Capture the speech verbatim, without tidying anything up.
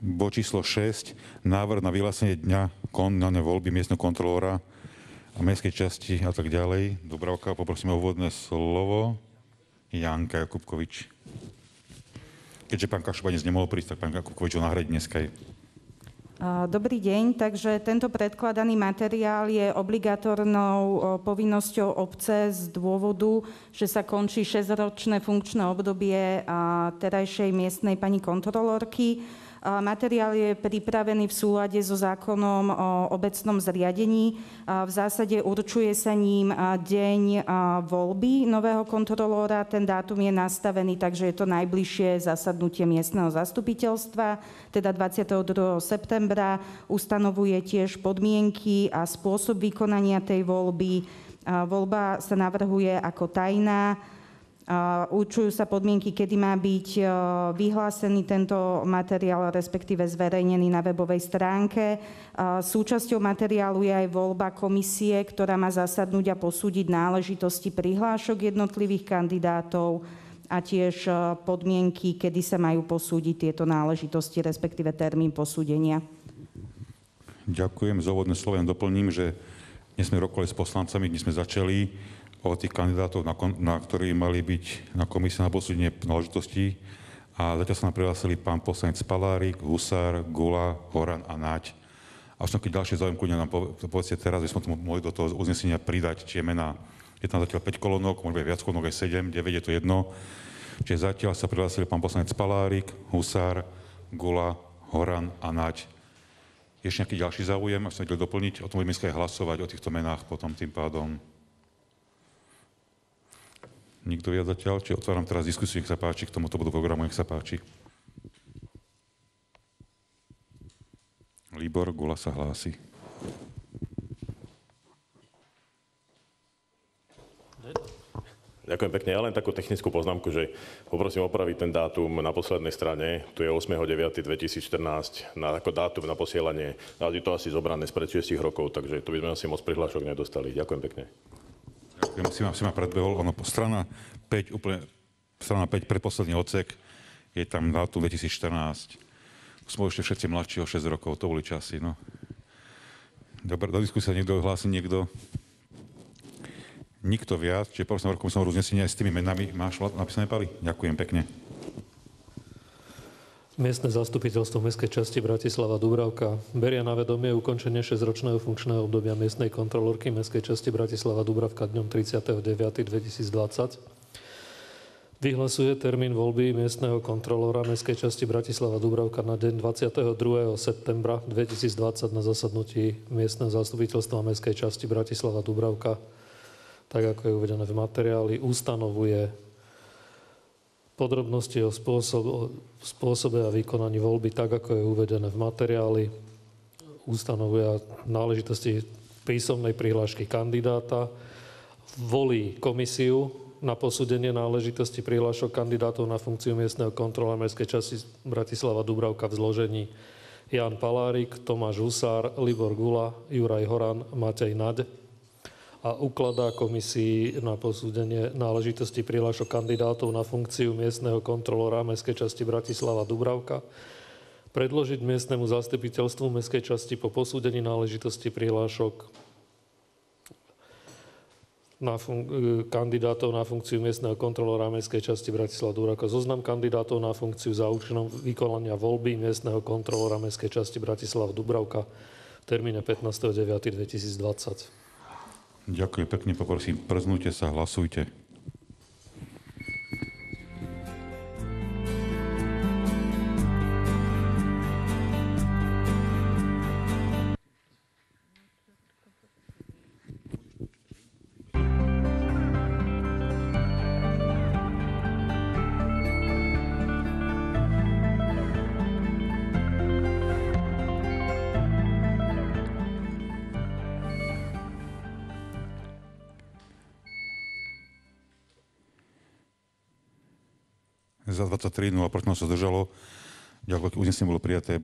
bod číslo šesť, návrh na vyhlásenie dňa konania voľby miestneho kontrolóra a mestskej časti a tak ďalej. Dubravka, poprosím o úvodné slovo. Janka Jakubkovič. Keďže pán Kašuba dnes nemohol prísť, tak pán Jakubkovič ho nahradí dneska. Dobrý deň, takže tento predkladaný materiál je obligatórnou povinnosťou obce z dôvodu, že sa končí šesťročné funkčné obdobie terajšej miestnej pani kontrolórky. Materiál je pripravený v súlade so zákonom o obecnom zriadení. V zásade určuje sa ním deň voľby nového kontrolóra. Ten dátum je nastavený, takže je to najbližšie zasadnutie miestneho zastupiteľstva, teda dvadsiateho druhého septembra. Ustanovuje tiež podmienky a spôsob vykonania tej voľby. Voľba sa navrhuje ako tajná. Určujú sa podmienky, kedy má byť vyhlásený tento materiál, respektíve zverejnený na webovej stránke. Súčasťou materiálu je aj voľba komisie, ktorá má zasadnúť a posúdiť náležitosti prihlášok jednotlivých kandidátov a tiež podmienky, kedy sa majú posúdiť tieto náležitosti, respektíve termín posúdenia. Ďakujem. Za úvodné slovo len doplním, že dnes sme rokovali s poslancami, dnes sme začali o tých kandidátov, na, na ktorí mali byť na komisii na posúdenie náležitostí. A zatiaľ sa nám prihlásili pán poslanec Palárik, Husár, Gula, Horan a Naď. A už som keď ďalšie záujem, kľudne nám povedzte teraz, že sme to mohli do toho uznesenia pridať, či je mená. Je tam zatiaľ päť kolónok, môže byť viac kolónok, aj sedem, deväť, je to jedno. Čiže zatiaľ sa prihlásili pán poslanec Palárik, Husár, Gula, Horan a Naď. Ešte nejaký ďalší záujem, až sa vedeli doplniť, o tom budeme aj hlasovať, o týchto menách potom tým pádom. Nikto viac zatiaľ? Či otváram teraz diskusiu, nech sa páči, k tomuto bodu programu, nech sa páči. Libor Gula sa hlási. Ďakujem pekne. Ja len takú technickú poznámku, že poprosím opraviť ten dátum na poslednej strane. Tu je ôsmeho deviateho dvetisícštrnásť na, ako dátum na posielanie. Ale je to asi zobrané spred šiestich rokov, takže tu by sme asi moc prihlášok nedostali. Ďakujem pekne. Ďakujem, si ma, si ma predbehol. Ono, strana päť, úplne, strana päť, predposledný odsek, je tam dátum dvetisícštrnásť. Sme ešte všetci mladší o šesť rokov, to boli časy, no. Dobre, do diskusie niekto hlási, niekto? Nikto viac, čiže prosím, rokom som roznesenie aj s tými menami. Máš napísané, Pali? Ďakujem pekne. Miestne zastupiteľstvo mestskej časti Bratislava Dubravka beria na vedomie ukončenie šesťročného funkčného obdobia miestnej kontrolórky mestskej časti Bratislava Dubravka dňom tridsiateho deviateho dvetisícdvadsať. Vyhlasuje termín voľby miestneho kontrolóra mestskej časti Bratislava Dubravka na deň dvadsiateho druhého septembra dvetisícdvadsať na zasadnutí miestneho zastupiteľstva mestskej časti Bratislava Dubravka, tak ako je uvedené v materiáli, ustanovuje podrobnosti o spôsob, spôsobe a vykonaní voľby, tak ako je uvedené v materiáli, ustanovuje náležitosti písomnej prihlášky kandidáta, volí komisiu na posúdenie náležitosti prihlášok kandidátov na funkciu miestneho kontrolóra mestskej časti Bratislava Dubravka v zložení Ján Palárik, Tomáš Husár, Libor Gula, Juraj Horan, Matej Naď a ukladá komisii na posúdenie náležitosti prihlášok kandidátov na funkciu miestneho kontrolóra mestskej časti Bratislava Dubravka predložiť miestnemu zastupiteľstvu mestskej časti po posúdení náležitosti prihlášok na fun- kandidátov na funkciu miestneho kontrolóra mestskej časti Bratislava Dubravka zoznam kandidátov na funkciu za účelom vykonania voľby miestneho kontrolóra mestskej časti Bratislava Dubravka v termíne pätnásteho deviateho dvetisícdvadsať. Ďakujem pekne, poprosím, prznúte sa, hlasujte. Za dvadsaťtri, nula proti sa zdržalo. Ďakujem, uznesenie bolo prijaté.